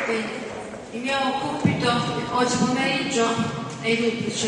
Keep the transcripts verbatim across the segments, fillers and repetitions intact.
Bene, il mio compito oggi pomeriggio è duplice.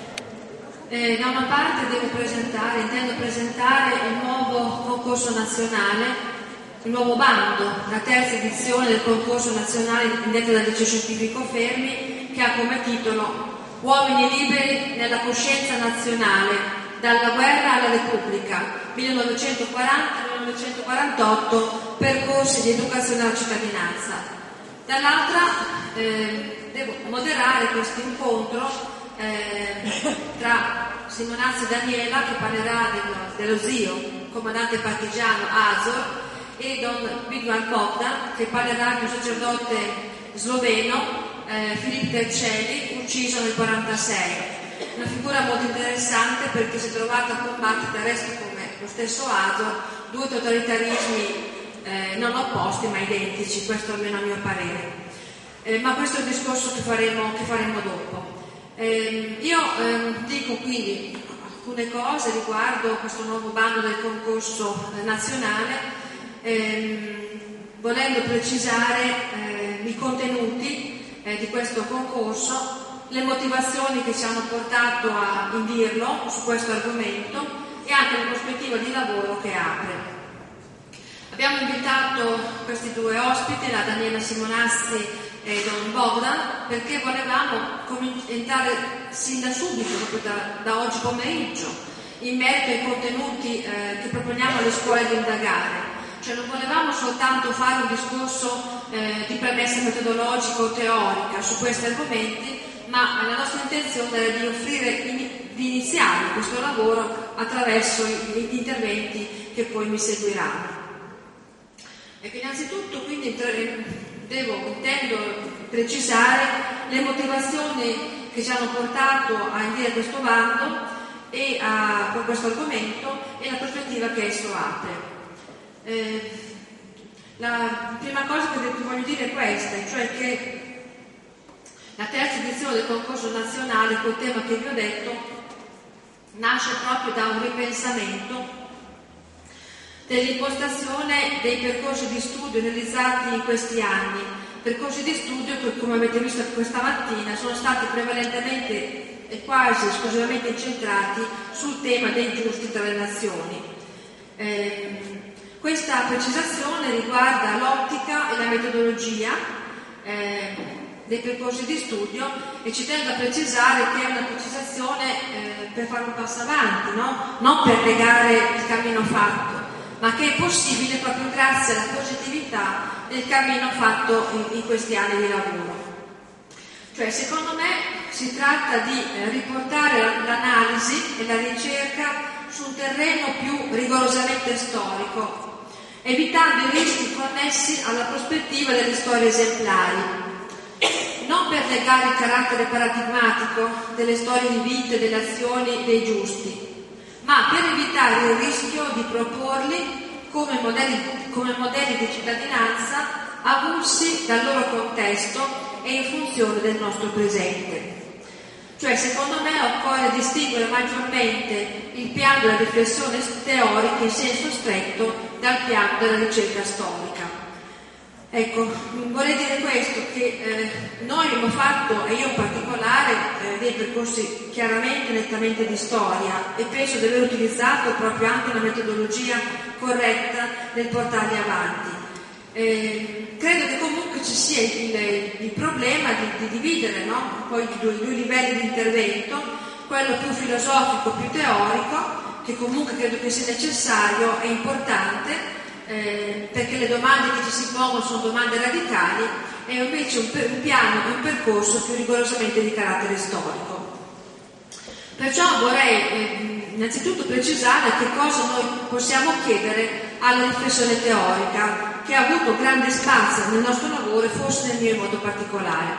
Eh, da una parte devo presentare, intendo presentare il nuovo concorso nazionale, il nuovo bando, la terza edizione del concorso nazionale indetto dal Liceo Scientifico Fermi, che ha come titolo Uomini liberi nella coscienza nazionale, dalla guerra alla Repubblica, millenovecentoquaranta millenovecentoquarantotto, percorsi di educazione alla cittadinanza. Dall'altra eh, devo moderare questo incontro eh, tra Simonazzi Daniela, che parlerà dello, dello zio, comandante partigiano Azor, e Don Bigman Bogdan, che parlerà di un sacerdote sloveno, eh, Filip Tercelli, ucciso nel millenovecentoquarantasei. Una figura molto interessante perché si è trovato a combattere, del resto come lo stesso Azor, due totalitarismi eh, non opposti ma identici, questo almeno a mio parere. Eh, ma questo è il discorso che faremo, che faremo dopo. Eh, io eh, dico quindi alcune cose riguardo questo nuovo bando del concorso eh, nazionale, eh, volendo precisare eh, i contenuti eh, di questo concorso, le motivazioni che ci hanno portato a indirlo su questo argomento e anche la prospettiva di lavoro che apre. Abbiamo invitato questi due ospiti, la Daniela Simonazzi e Don Bogdan, perché volevamo entrare sin da subito, proprio da, da oggi pomeriggio, in merito ai contenuti eh, che proponiamo alle scuole di indagare. Cioè non volevamo soltanto fare un discorso eh, di premessa metodologico-teorica su questi argomenti, ma la nostra intenzione era di offrire, in, di iniziare questo lavoro attraverso gli interventi che poi mi seguiranno. Ecco, innanzitutto quindi devo, intendo precisare le motivazioni che ci hanno portato a indire questo bando e a, con questo argomento e la prospettiva che esso apre. Eh, la prima cosa che vi voglio dire è questa, cioè che la terza edizione del concorso nazionale, col tema che vi ho detto, nasce proprio da un ripensamento dell'impostazione dei percorsi di studio realizzati in questi anni, percorsi di studio che, come avete visto questa mattina, sono stati prevalentemente e quasi esclusivamente incentrati sul tema dei giusti tra le nazioni. Eh, questa precisazione riguarda l'ottica e la metodologia eh, dei percorsi di studio e ci tengo a precisare che è una precisazione eh, per fare un passo avanti, no? Non per negare il cammino fatto, ma che è possibile proprio grazie alla positività del cammino fatto in, in questi anni di lavoro. Cioè, secondo me si tratta di eh, riportare l'analisi e la ricerca su un terreno più rigorosamente storico, evitando i rischi connessi alla prospettiva delle storie esemplari, non per negare il carattere paradigmatico delle storie di vita e delle azioni dei giusti, ma per evitare il rischio di proporli come modelli, come modelli di cittadinanza avulsi dal loro contesto e in funzione del nostro presente. Cioè, secondo me, occorre distinguere maggiormente il piano della riflessione teorica in senso stretto dal piano della ricerca storica. Ecco, vorrei dire questo, che eh, noi abbiamo fatto, e io in particolare, eh, dei percorsi chiaramente, nettamente di storia, e penso di aver utilizzato proprio anche una metodologia corretta nel portarli avanti. Eh, credo che comunque ci sia il, il problema di, di dividere, no? Poi i due, due livelli di intervento, quello più filosofico, più teorico, che comunque credo che sia necessario e importante, Eh, perché le domande che ci si pongono sono domande radicali, e invece un, un piano, un percorso più rigorosamente di carattere storico. Perciò vorrei eh, innanzitutto precisare che cosa noi possiamo chiedere alla riflessione teorica, che ha avuto grande spazio nel nostro lavoro e forse nel mio in modo particolare.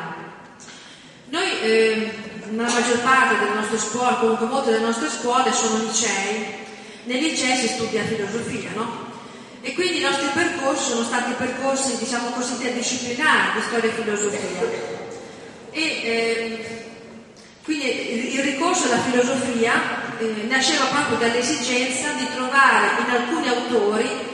Noi, eh, la maggior parte delle nostre scuole, comunque molte delle nostre scuole sono licei. Nei licei si studia filosofia, no? E quindi i nostri percorsi sono stati percorsi, diciamo così, interdisciplinari di storia e filosofia. E eh, quindi il ricorso alla filosofia eh, nasceva proprio dall'esigenza di trovare in alcuni autori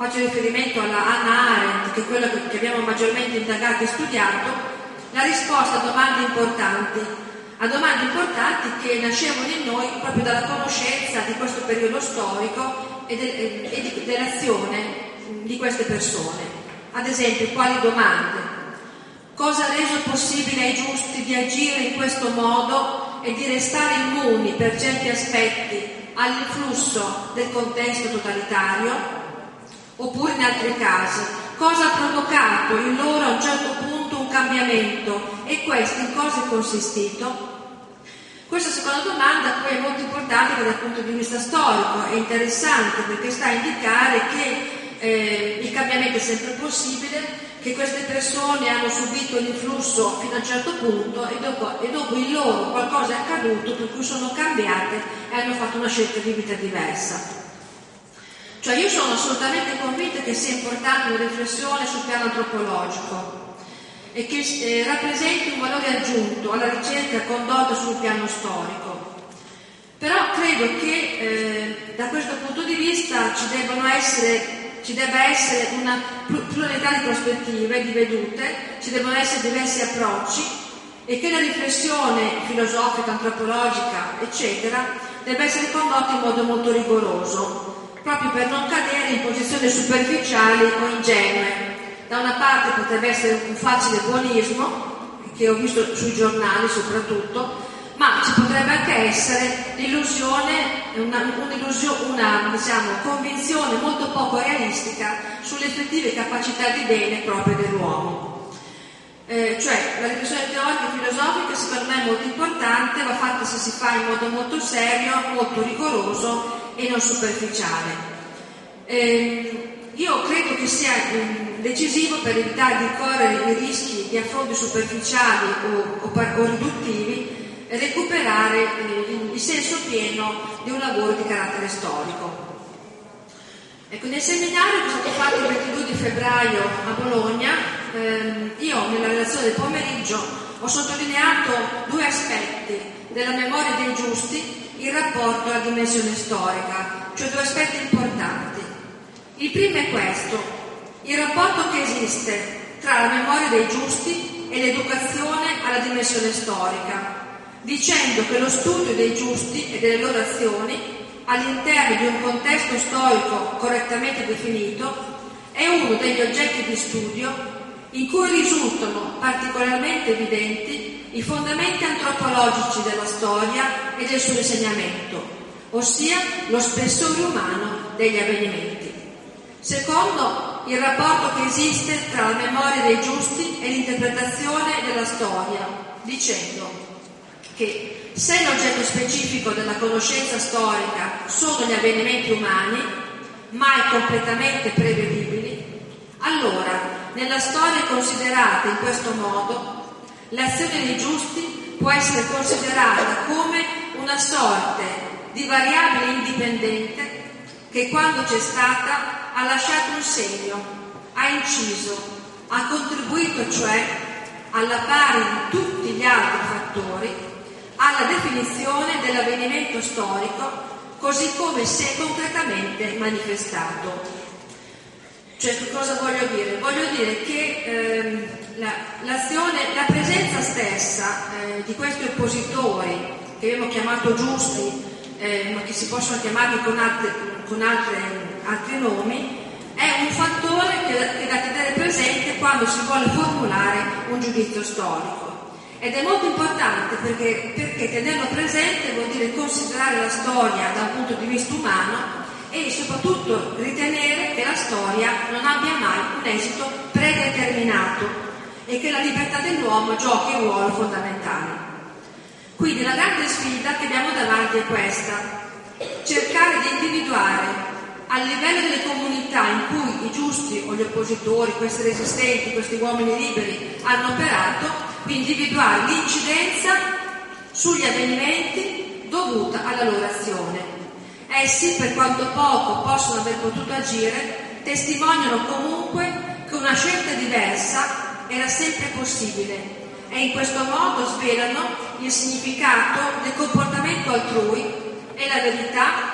faccio riferimento alla Hannah Arendt, che è quello che abbiamo maggiormente indagato e studiato, la risposta a domande importanti, a domande importanti che nascevano in noi proprio dalla conoscenza di questo periodo storico e, de, e di, dell'azione di queste persone. Ad esempio, quali domande? Cosa ha reso possibile ai giusti di agire in questo modo e di restare immuni per certi aspetti all'influsso del contesto totalitario? Oppure in altri casi, cosa ha provocato in loro a un certo punto un cambiamento e questo in cosa è consistito? Questa seconda domanda poi è molto importante dal punto di vista storico, è interessante perché sta a indicare che eh, il cambiamento è sempre possibile, che queste persone hanno subito l'influsso fino a un certo punto e dopo, e dopo in loro qualcosa è accaduto per cui sono cambiate e hanno fatto una scelta di vita diversa. Cioè io sono assolutamente convinta che sia importante una riflessione sul piano antropologico e che eh, rappresenti un valore aggiunto alla ricerca condotta sul piano storico. Però credo che eh, da questo punto di vista ci debbano essere ci debba essere una pluralità di prospettive, di vedute, ci devono essere diversi approcci e che la riflessione filosofica, antropologica, eccetera, debba essere condotta in modo molto rigoroso, proprio per non cadere in posizioni superficiali o ingenue. Da una parte potrebbe essere un facile buonismo, che ho visto sui giornali soprattutto, ma ci potrebbe anche essere l'illusione, una, un'illusione, una diciamo, convinzione molto poco realistica sulle effettive capacità di bene proprie dell'uomo. Eh, cioè la riflessione teorica e filosofica secondo me è molto importante, va fatta se si fa in modo molto serio, molto rigoroso e non superficiale. Eh, io credo che sia eh, decisivo per evitare di correre i rischi di affronti superficiali o, o, o riduttivi recuperare eh, il senso pieno di un lavoro di carattere storico. Ecco, nel seminario che è stato fatto il ventidue di febbraio a Bologna, ehm, io nella relazione del pomeriggio ho sottolineato due aspetti della memoria dei giusti in rapporto alla dimensione storica, cioè due aspetti importanti. Il primo è questo, il rapporto che esiste tra la memoria dei giusti e l'educazione alla dimensione storica, dicendo che lo studio dei giusti e delle loro azioni all'interno di un contesto storico correttamente definito è uno degli oggetti di studio in cui risultano particolarmente evidenti i fondamenti antropologici della storia e del suo insegnamento, ossia lo spessore umano degli avvenimenti. Secondo, il rapporto che esiste tra la memoria dei giusti e l'interpretazione della storia, dicendo che se l'oggetto specifico della conoscenza storica sono gli avvenimenti umani, mai completamente prevedibili, allora nella storia considerata in questo modo, l'azione dei giusti può essere considerata come una sorte di variabile indipendente che quando c'è stata ha lasciato un segno, ha inciso, ha contribuito cioè alla pari di tutti gli altri fattori alla definizione dell'avvenimento storico così come si è concretamente manifestato. Cioè, che cosa voglio dire? Voglio dire che ehm, la, l'azione, la presenza stessa eh, di questi oppositori, che abbiamo chiamato giusti, eh, ma che si possono chiamare con, altre, con altre, altri nomi, è un fattore che, che da tenere presente quando si vuole formulare un giudizio storico. Ed è molto importante perché, perché tenerlo presente vuol dire considerare la storia da un punto di vista umano e soprattutto ritenere che la storia non abbia mai un esito predeterminato e che la libertà dell'uomo giochi un ruolo fondamentale. Quindi la grande sfida che abbiamo davanti è questa: cercare di individuare a livello delle comunità in cui i giusti o gli oppositori, questi resistenti, questi uomini liberi hanno operato, quindi individuare l'incidenza sugli avvenimenti dovuta alla loro azione. Essi, per quanto poco possono aver potuto agire, testimoniano comunque che una scelta diversa era sempre possibile e in questo modo svelano il significato del comportamento altrui e la verità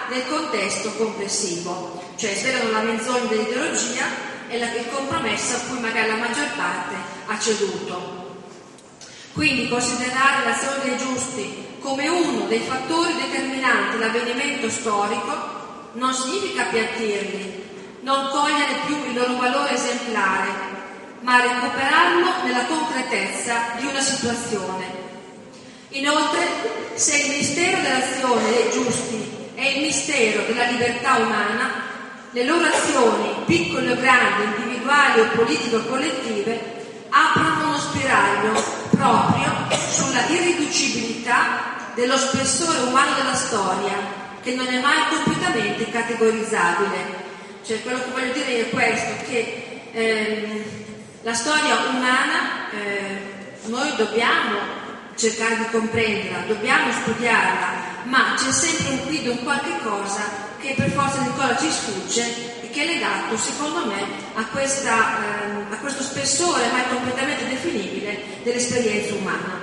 nel contesto complessivo, cioè svelano la menzogna dell'ideologia e la, il compromesso a cui magari la maggior parte ha ceduto. Quindi considerare l'azione dei giusti come uno dei fattori determinanti dell'avvenimento storico non significa appiattirli, non cogliere più il loro valore esemplare, ma recuperarlo nella concretezza di una situazione. Inoltre, se il mistero dell'azione dei giusti è il mistero della libertà umana, le loro azioni, piccole o grandi, individuali o politiche o collettive, aprono uno spiraglio proprio sulla irriducibilità dello spessore umano della storia, che non è mai completamente categorizzabile. Cioè, quello che voglio dire è questo, che ehm, la storia umana eh, noi dobbiamo cercare di comprenderla, dobbiamo studiarla, ma c'è sempre un quid, un qualche cosa che per forza di cosa ci sfugge e che è legato, secondo me, a, questa, ehm, a questo spessore mai completamente definibile dell'esperienza umana.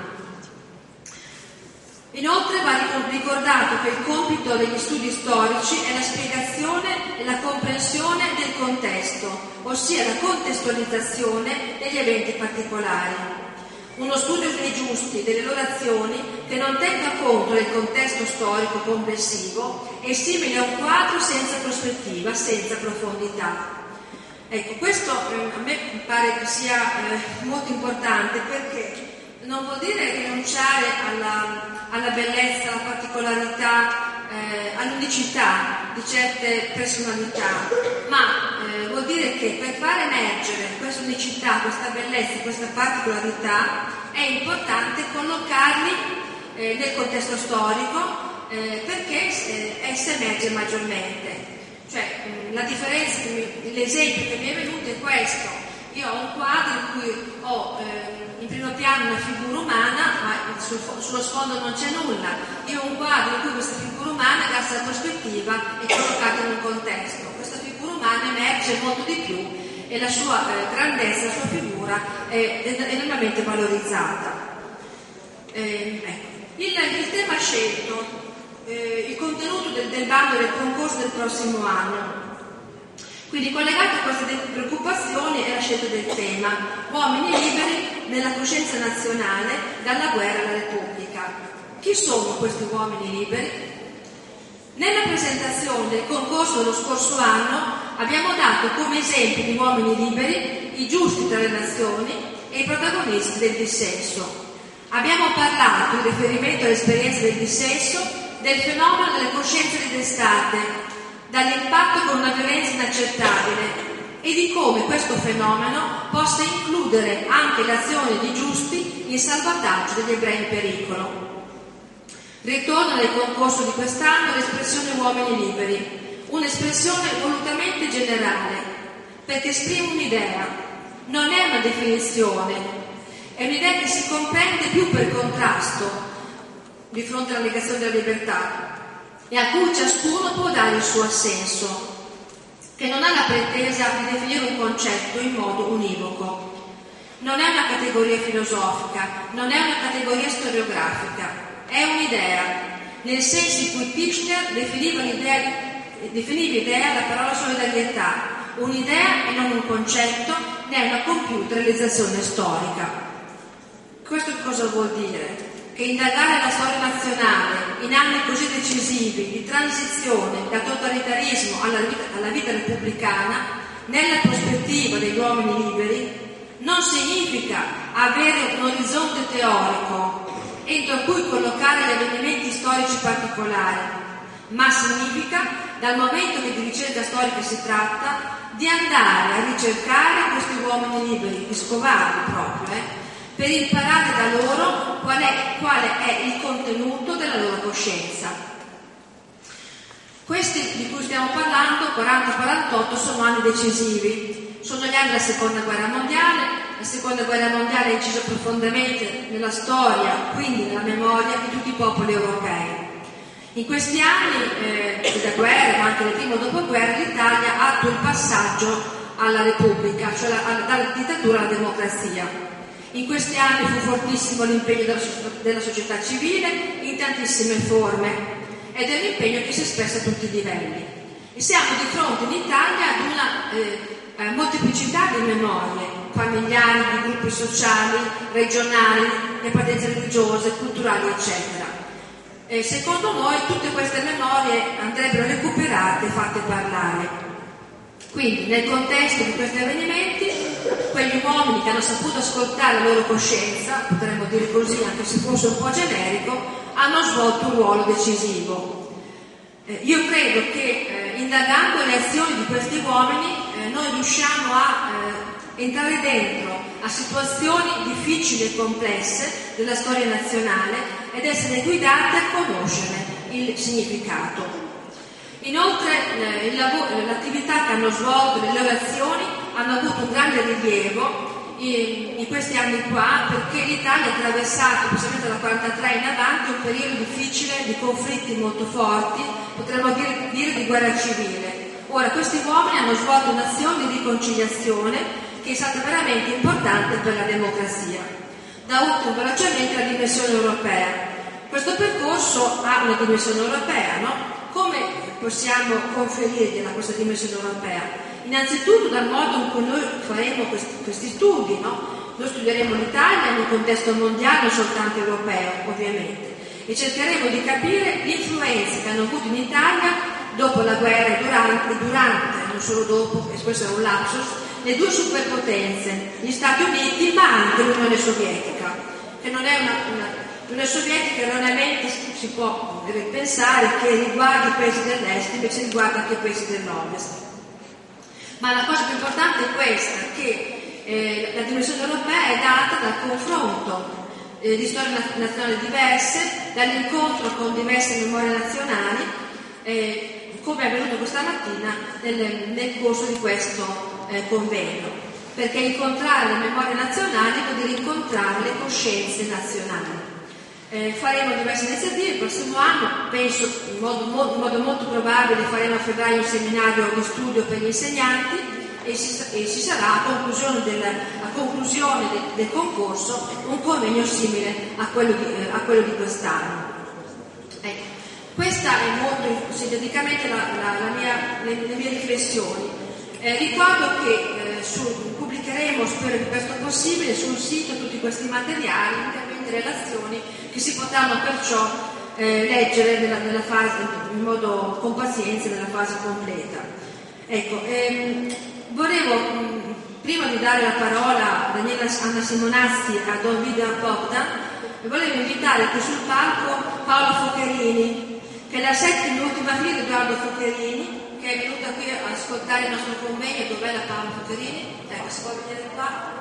Inoltre va ricordato che il compito degli studi storici è la spiegazione e la comprensione del contesto, ossia la contestualizzazione degli eventi particolari. Uno studio dei giusti e delle loro azioni che non tenga conto del contesto storico complessivo è simile a un quadro senza prospettiva, senza profondità. Ecco, questo eh, a me pare che sia eh, molto importante, perché non vuol dire rinunciare alla, alla bellezza, alla particolarità, eh, all'unicità di certe personalità, ma eh, vuol dire che per far emergere questa unicità, questa bellezza, questa particolarità è importante collocarli eh, nel contesto storico eh, perché eh, essa emerge maggiormente. Cioè, la differenza, che mi, l'esempio che mi è venuto è questo: io ho un quadro in cui ho eh, in primo piano una figura umana, ma sul, sullo sfondo non c'è nulla. Io ho un quadro in cui questa figura umana, grazie alla prospettiva, è collocata in un contesto. Questa figura umana emerge molto di più e la sua eh, grandezza, la sua figura è, è enormemente valorizzata. Eh, ecco. il, il tema scelto, eh, il contenuto del, del bando del concorso del prossimo anno. Quindi collegato a queste preoccupazioni è la scelta del tema: uomini liberi nella coscienza nazionale dalla guerra alla Repubblica. Chi sono questi uomini liberi? Nella presentazione del concorso dello scorso anno abbiamo dato come esempi di uomini liberi i giusti tra le nazioni e i protagonisti del dissenso. Abbiamo parlato, in riferimento all'esperienza del dissenso, del fenomeno delle coscienze ridestate, dall'impatto con una violenza inaccettabile e di come questo fenomeno possa includere anche l'azione di giusti in salvataggio degli ebrei in pericolo. Ritorna nel concorso di quest'anno l'espressione uomini liberi, un'espressione volutamente generale, perché esprime un'idea, non è una definizione, è un'idea che si comprende più per contrasto di fronte alla negazione della libertà e a cui ciascuno può dare il suo assenso, che non ha la pretesa di definire un concetto in modo univoco. Non è una categoria filosofica, non è una categoria storiografica, è un'idea, nel senso in cui Tishner definiva l'idea, definiva idea la parola solidarietà, un'idea e non un concetto né una compiuta realizzazione storica. Questo cosa vuol dire? Che indagare la storia nazionale in anni così decisivi di transizione dal totalitarismo alla vita, alla vita repubblicana nella prospettiva degli uomini liberi non significa avere un orizzonte teorico entro cui collocare gli avvenimenti storici particolari, ma significa, dal momento che di ricerca storica si tratta, di andare a ricercare questi uomini liberi, di scovarli proprio, eh, per imparare da loro qual è, quale è il contenuto della loro coscienza. Questi di cui stiamo parlando, quaranta quarantotto, sono anni decisivi. Sono gli anni della Seconda Guerra Mondiale. La Seconda Guerra Mondiale ha inciso profondamente nella storia, quindi nella memoria di tutti i popoli europei. In questi anni eh, della guerra, ma anche nel primo dopoguerra, l'Italia attua il passaggio alla Repubblica, cioè alla, dalla dittatura alla democrazia. In questi anni fu fortissimo l'impegno della, della società civile in tantissime forme ed è un impegno che si espressa a tutti i livelli. E siamo di fronte in Italia ad una eh, molteplicità di memorie familiari, di gruppi sociali, regionali, di appartenenze religiose, culturali, eccetera. E secondo noi tutte queste memorie andrebbero recuperate e fatte parlare. Quindi nel contesto di questi avvenimenti, quegli uomini che hanno saputo ascoltare la loro coscienza, potremmo dire così anche se fosse un po' generico, hanno svolto un ruolo decisivo. Eh, io credo che eh, indagando le azioni di questi uomini eh, noi riusciamo a eh, entrare dentro a situazioni difficili e complesse della storia nazionale ed essere guidati a conoscerne il significato. Inoltre eh, il lavoro, l'attività che hanno svolto, le loro azioni hanno avuto un grande rilievo in, in questi anni qua, perché l'Italia ha attraversato, specialmente dal quarantatré in avanti, un periodo difficile di conflitti molto forti, potremmo dire, dire di guerra civile. Ora, questi uomini hanno svolto un'azione di riconciliazione che è stata veramente importante per la democrazia. Da ultimo, velocemente, la dimensione europea. Questo percorso ha una dimensione europea, no? Come possiamo conferirgliela questa dimensione europea? Innanzitutto dal modo in cui noi faremo questi, questi studi, no? Noi studieremo l'Italia in un contesto mondiale, non soltanto europeo, ovviamente, e cercheremo di capire le influenze che hanno avuto in Italia dopo la guerra e durante, durante, non solo dopo, e questo è un lapsus, le due superpotenze, gli Stati Uniti, ma anche l'Unione Sovietica, che non è una, una L'Unione Sovietica erroneamente si può pensare che riguarda i paesi dell'est, invece riguarda anche i paesi dell'ovest. Ma la cosa più importante è questa, che eh, la dimensione europea è data dal confronto eh, di storie nazionali diverse, dall'incontro con diverse memorie nazionali, eh, come è avvenuto questa mattina nel, nel corso di questo eh, convegno. Perché incontrare le memorie nazionali vuol dire incontrare le coscienze nazionali. Eh, faremo diverse iniziative il prossimo anno, penso in modo, mo, in modo molto probabile faremo a febbraio un seminario di studio per gli insegnanti e ci, e ci sarà a conclusione, del, a conclusione del, del concorso un convegno simile a quello di, eh, a quello di quest'anno. Ecco, questa è molto sinteticamente la, la, la mia, le, le mie riflessioni. Eh, ricordo che eh, su, pubblicheremo, spero che questo possibile, sul sito tutti questi materiali, interventi e relazioni che si potranno perciò eh, leggere nella, nella fase, in modo con pazienza nella fase completa. Ecco, ehm, volevo mh, prima di dare la parola a Daniela Anna Simonazzi a Don Vida Bogdan, volevo invitare qui sul palco Paola Focherini, che è la settima e ultima figlia di Edoardo Focherini, che è venuta qui a ascoltare il nostro convegno. Dov'è la Paola Focherini? Ecco, si può vedere qua.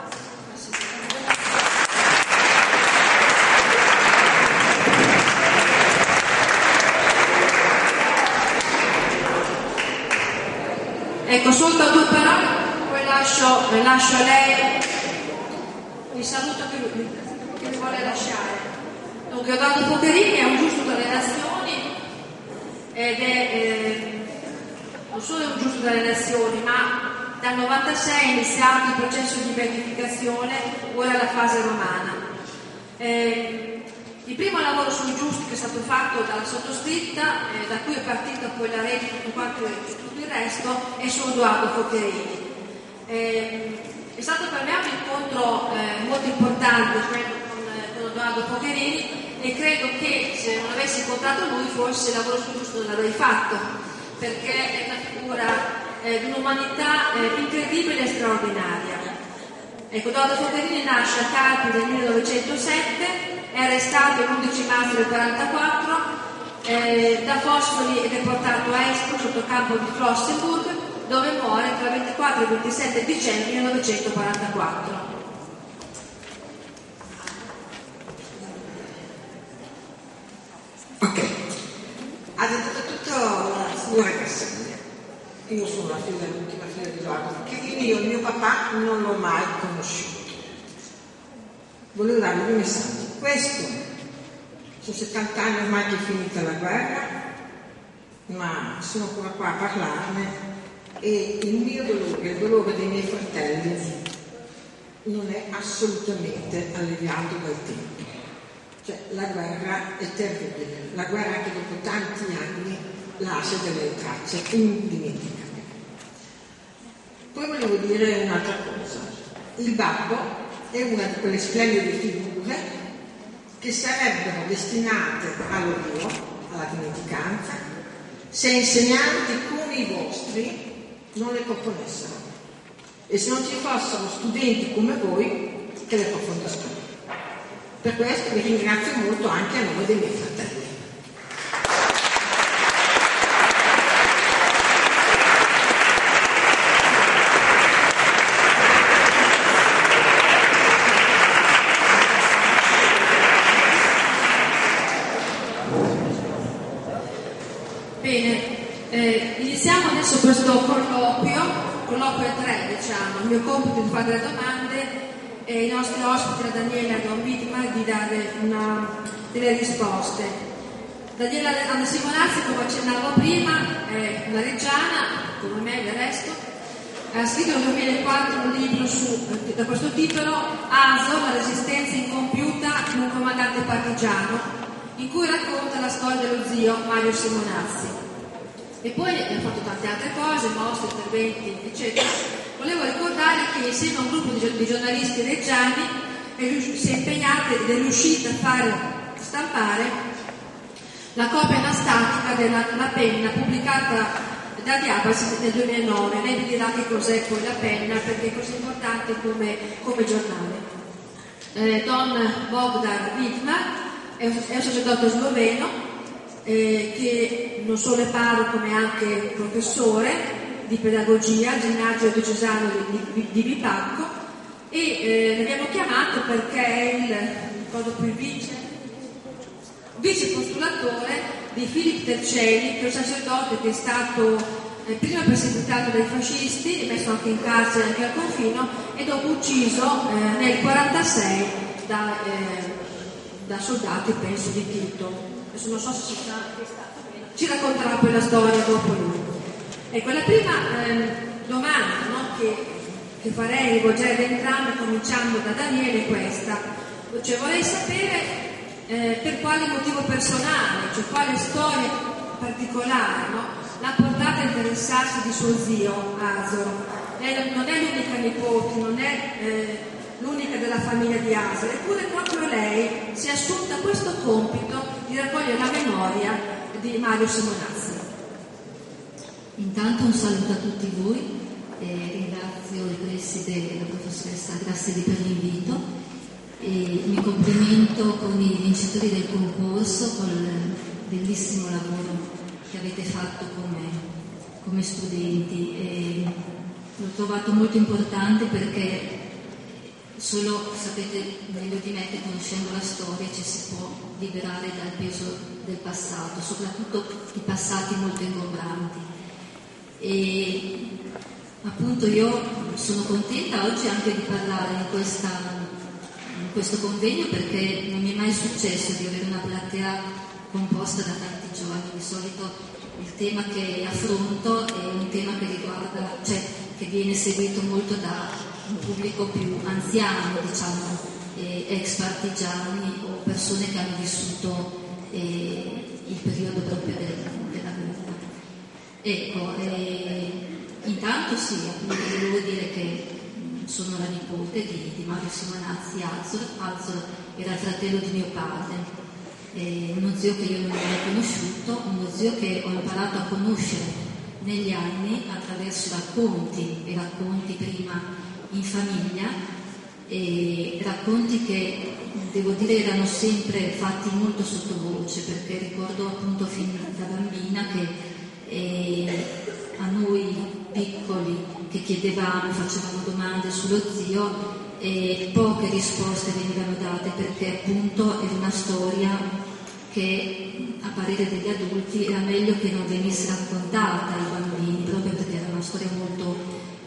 Ecco, soltanto due parole, poi lascio, eh, lascio a lei il saluto che mi, che mi vuole lasciare. Dunque, Edoardo Focherini è un giusto dalle nazioni ed è eh, non solo un giusto dalle nazioni, ma dal novantasei è iniziato il processo di beatificazione, ora la fase romana. Eh, Il primo lavoro sui giusti che è stato fatto dalla sottoscritta, eh, da cui è partita poi la rete e tutto, tutto il resto, è su Edoardo Focherini. Eh, è stato per me un incontro eh, molto importante quello con, eh, con Edoardo Focherini, e credo che se non avessi incontrato lui forse il lavoro sul giusto non l'avrei fatto, perché è una figura eh, di un'umanità eh, incredibile e straordinaria. Ecco, Edoardo Focherini nasce a Carpi nel millenovecentosette, è arrestato l'undici marzo del quarantaquattro, eh, da Foscoli è deportato a Espoo sotto campo di Flossenburg, dove muore tra il ventiquattro e il ventisette dicembre millenovecentoquarantaquattro. Ok, ha detto tutto una ragazza mia. Io sono la figlia, l'ultima figlia di Edoardo Focherini, io il mio papà non l'ho mai conosciuto. Volevo dargli due messaggi. Questo, sono settanta anni ormai che è finita la guerra, ma sono ancora qua a parlarne, e il mio dolore, il dolore dei miei fratelli, non è assolutamente alleviato dal tempo. Cioè la guerra è terribile, la guerra che dopo tanti anni lascia delle tracce indimenticabili. Poi volevo dire un'altra cosa. Il babbo è una di quelle splendide figure che sarebbero destinate all'oblio, alla dimenticanza, se insegnanti come i vostri non le proponessero e se non ci fossero studenti come voi che le approfondiscono. Per questo vi ringrazio molto anche a nome dei miei fratelli. Bene, eh, iniziamo adesso questo colloquio, colloquio a tre, diciamo. Il mio compito è di fare delle domande e i nostri ospiti, la Daniela e Don Wittmann, di dare una, delle risposte. Daniela Anna Simonazzi, come accennavo prima, è una reggiana, come me del resto, ha scritto nel duemilaquattro un libro su, da questo titolo, Azor, la resistenza incompiuta di un comandante partigiano, in cui racconta la storia dello zio Mario Simonazzi. E poi ha fatto tante altre cose, mostre, interventi, eccetera. Volevo ricordare che insieme a un gruppo di giornalisti reggiani si è impegnata ed è riuscita a fare stampare la copia anastatica della la penna pubblicata da Diabasi nel duemilanove. Lei vi dirà che cos'è poi la penna, perché è così importante come, come giornale. Eh, Don Bogdan Wittmann è un, è un sacerdote sloveno eh, che non solo è parroco ma è anche professore di pedagogia al ginnasio diocesano di, di, di Vipacco e eh, l'abbiamo chiamato perché è il, ricordo più il vice, vice postulatore di Filippo Tercelli, che è un sacerdote che è stato eh, prima perseguitato dai fascisti e messo anche in carcere, anche al confino, e dopo ucciso eh, nel quarantasei da, eh, da soldati, penso, di Tito. Adesso non so se si sa, ci racconterà poi la storia dopo lui. Ecco, la prima eh, domanda, no, che, che farei rivolgere ad entrambi, cominciando da Daniele, è questa. Cioè, vorrei sapere eh, per quale motivo personale, cioè quale storia particolare, no, l'ha portata a interessarsi di suo zio Azor. Lei non è l'unica nipote, non è eh, l'unica della famiglia di Azor, eppure proprio lei si è assunta questo compito di raccogliere la memoria di Mario Simonazzi. Intanto un saluto a tutti voi, eh, ringrazio il preside e la professoressa Grasseli per l'invito e mi complimento con i vincitori del concorso, col bellissimo lavoro che avete fatto come, come studenti. E l'ho trovato molto importante perché solo, sapete meglio di me, che conoscendo la storia ci si può liberare dal peso del passato, soprattutto i passati molto ingombranti. E appunto io sono contenta oggi anche di parlare in, questa, in questo convegno, perché non mi è mai successo di avere una platea composta da tanti giovani. Di solito il tema che affronto è un tema che riguarda, cioè che viene seguito molto da un pubblico più anziano, diciamo, eh, ex partigiani o persone che hanno vissuto eh, il periodo proprio del, della guerra. Ecco, eh, intanto sì, appunto volevo dire che sono la nipote di, di Mario Simonazzi Azor. Azor era il fratello di mio padre, eh, uno zio che io non avevo mai conosciuto, uno zio che ho imparato a conoscere negli anni attraverso racconti e racconti prima in famiglia, e racconti che devo dire erano sempre fatti molto sottovoce, perché ricordo appunto fin da bambina che e a noi piccoli che chiedevamo, facevamo domande sullo zio e poche risposte venivano date, perché appunto era una storia che a parere degli adulti era meglio che non venisse raccontata ai bambini, proprio perché era una storia molto,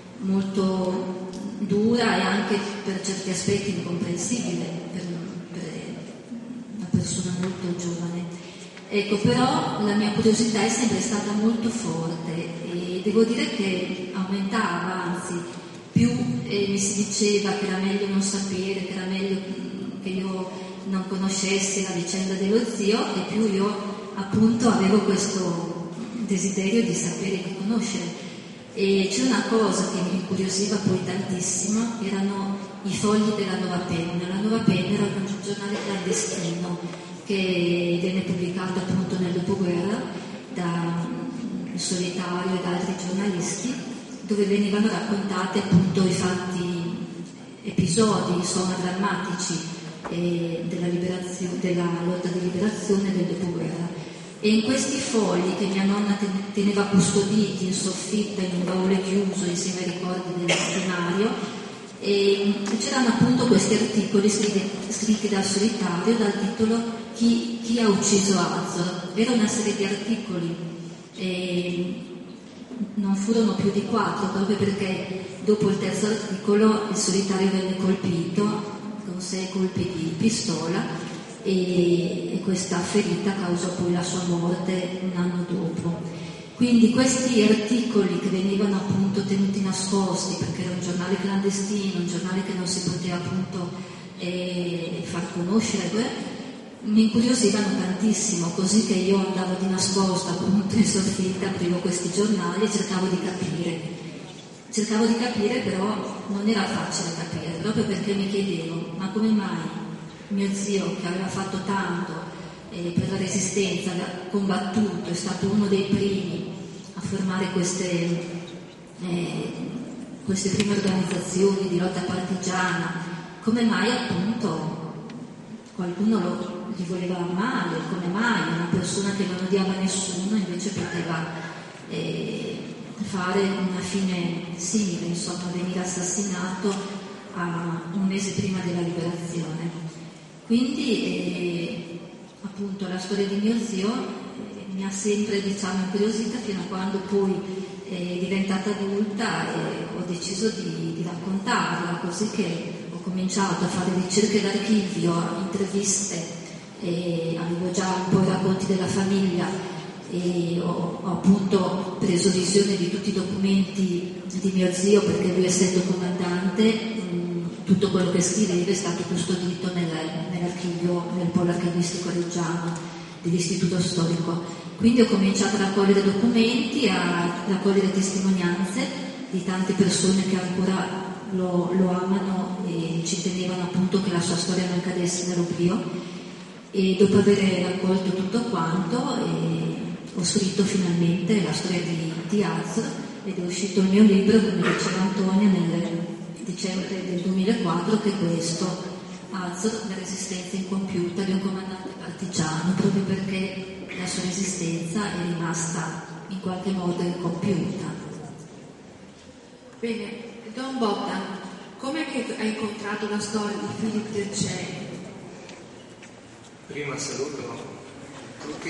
molto dura e anche per certi aspetti incomprensibile per, per una persona molto giovane. Ecco, però la mia curiosità è sempre stata molto forte e devo dire che aumentava, anzi, più eh, mi si diceva che era meglio non sapere, che era meglio che io non conoscessi la vicenda dello zio e più io appunto avevo questo desiderio di sapere, di conoscere. E c'è una cosa che mi incuriosiva poi tantissimo, erano i fogli della Nuova Penna. La Nuova Penna era un giornale clandestino che venne pubblicato appunto nel dopoguerra da Solitario e da altri giornalisti, dove venivano raccontati appunto i fatti, episodi insomma drammatici eh, della, liberazione, della lotta di liberazione del dopoguerra. E in questi fogli che mia nonna teneva custoditi in soffitta in un baule chiuso insieme ai ricordi del legionario, e c'erano appunto questi articoli scritti, scritti dal Solitario dal titolo Chi, chi ha ucciso Azzaro? Era una serie di articoli, e non furono più di quattro, proprio perché dopo il terzo articolo il Solitario venne colpito con sei colpi di pistola e, e questa ferita causò poi la sua morte un anno dopo. Quindi questi articoli che venivano appunto tenuti nascosti, perché era un giornale clandestino, un giornale che non si poteva appunto eh, far conoscere, mi incuriosivano tantissimo, così che io andavo di nascosto appunto in soffitta, aprivo questi giornali e cercavo di capire. Cercavo di capire, però non era facile capire, proprio perché mi chiedevo, ma come mai mio zio, che aveva fatto tanto eh, per la resistenza, aveva combattuto, è stato uno dei primi a formare queste, eh, queste prime organizzazioni di lotta partigiana, come mai appunto qualcuno lo, gli voleva male, come mai una persona che non odiava nessuno invece poteva eh, fare una fine simile, insomma venire assassinato a un mese prima della liberazione. Quindi eh, appunto la storia di mio zio eh, mi ha sempre diciamo incuriosita fino a quando poi eh, diventata adulta e eh, ho deciso di, di raccontarla, così che ho cominciato a fare ricerche d'archivio, interviste, e avevo già un po' i racconti della famiglia e ho, ho appunto preso visione di tutti i documenti di mio zio, perché lui essendo comandante tutto quello che scriveva è stato custodito nel, nell'archivio, nel polo archivistico reggiano dell'Istituto Storico. Quindi ho cominciato a raccogliere documenti, a raccogliere testimonianze di tante persone che ancora lo, lo amano e ci tenevano appunto che la sua storia non cadesse nell'oblio. E dopo aver raccolto tutto quanto eh, ho scritto finalmente la storia di, di Azzaro ed è uscito il mio libro, come diceva Antonia, nel dicembre del duemilaquattro, che è questo, Azzaro, la resistenza incompiuta di un comandante partigiano, proprio perché la sua resistenza è rimasta in qualche modo incompiuta. Bene, Don Bogdan, come che hai incontrato la storia di Filippo Tercelli? Prima saluto tutti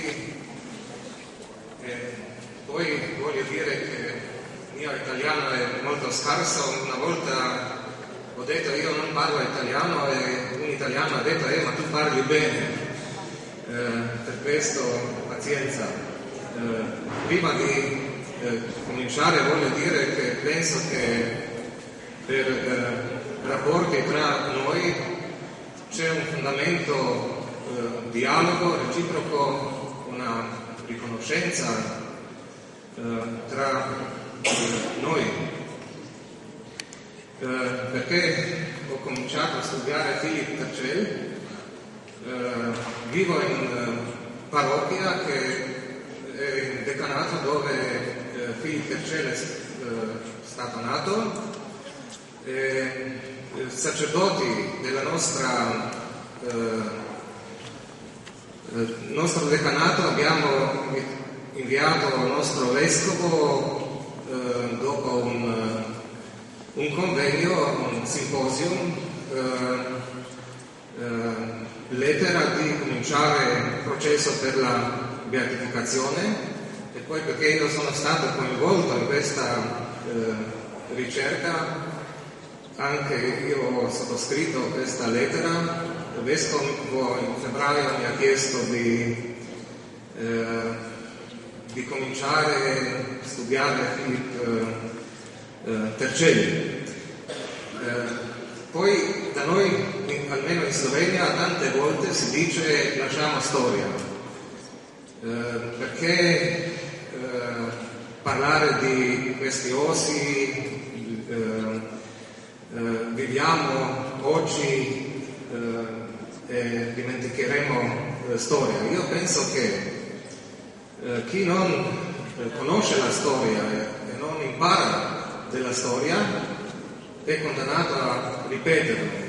e poi voglio dire che il mio italiano è molto scarso. Una volta ho detto io non parlo italiano e un italiano ha detto eh ma tu parli bene, eh, per questo pazienza. Eh, prima di eh, cominciare voglio dire che penso che per eh, rapporti tra noi c'è un fondamento eh, dialogo reciproco, una riconoscenza eh, tra noi, eh, perché ho cominciato a studiare Filippo Tercelli, eh, vivo in una parrocchia che è il decanato dove eh, Filippo Tercelli è eh, stato nato, e i sacerdoti della nostra eh, eh, nostro decanato abbiamo inviato il nostro vescovo Uh, dopo un, uh, un convegno, un simposium, uh, uh, lettera di cominciare il processo per la beatificazione, e poi perché io sono stato coinvolto in questa uh, ricerca, anche io ho sottoscritto questa lettera. Il vescovo in febbraio mi ha chiesto di uh, di cominciare a studiare Filippo eh, Tercelli. Eh, poi da noi almeno in Slovenia tante volte si dice lasciamo storia, eh, perché eh, parlare di questi ossi, eh, eh, viviamo oggi eh, e dimenticheremo la storia. Io penso che eh, chi non eh, conosce la storia e, e non impara della storia è condannato a ripeterla.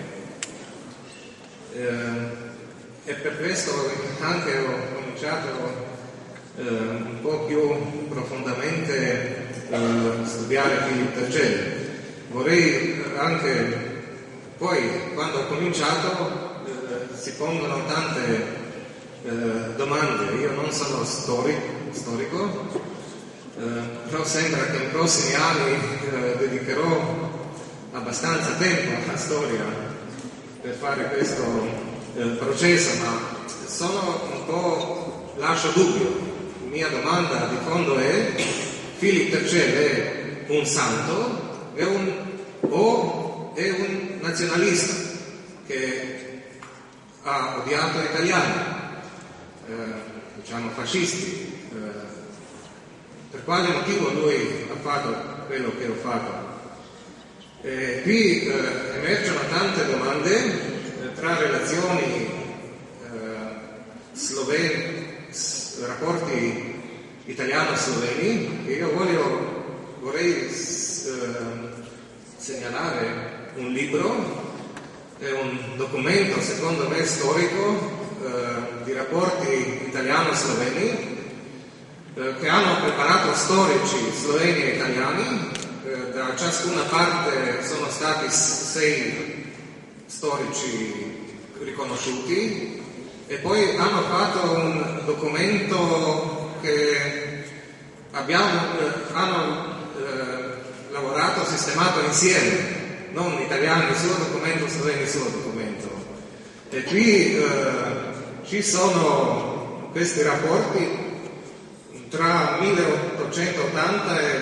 Eh, e per questo anche ho cominciato eh, un po' più profondamente a studiare Philippe Tercelli. Vorrei anche, poi quando ho cominciato eh, si pongono tante eh, domande. Io non sono storico, storico eh, però sembra che nei prossimi anni eh, dedicherò abbastanza tempo alla storia per fare questo eh, processo, ma sono un po', lascio dubbio. La mia domanda di fondo è: Philippe Tercelli è un santo è un, o è un nazionalista che ha odiato gli italiani, eh, diciamo fascisti? Eh, per quale motivo lui ha fatto quello che ha fatto? Eh, qui eh, emergono tante domande eh, tra relazioni eh, sloveni, s- rapporti italiano-sloveni, e io voglio, vorrei eh, segnalare un libro, è un documento secondo me storico eh, di rapporti italiano-sloveni eh, che hanno preparato storici sloveni e italiani. Da ciascuna parte sono stati sei storici riconosciuti e poi hanno fatto un documento che abbiamo, eh, hanno eh, lavorato, sistemato insieme, non italiani il suo documento, sloveni il suo documento. E qui eh, ci sono questi rapporti tra milleottocentottanta e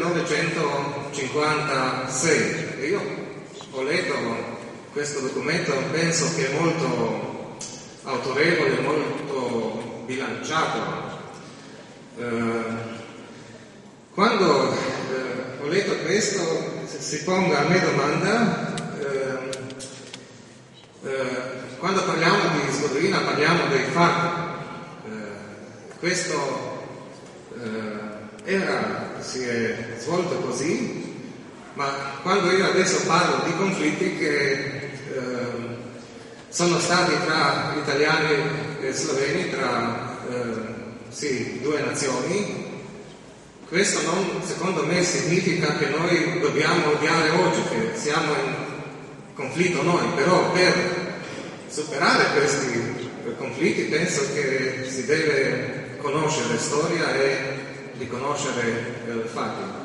millenovecentocinquantasei. E io ho letto questo documento, penso che è molto autorevole, molto bilanciato. Eh, quando eh, ho letto questo, si ponga a me domanda, eh, eh, quando parliamo di Sgodovina parliamo dei fatti. Eh, questo era, si è svolto così, ma quando io adesso parlo di conflitti che eh, sono stati tra italiani e sloveni, tra eh, sì, due nazioni, questo non, secondo me, significa che noi dobbiamo odiare oggi, che siamo in conflitto noi, però per superare questi conflitti penso che si deve conoscere la storia e riconoscere i fatti.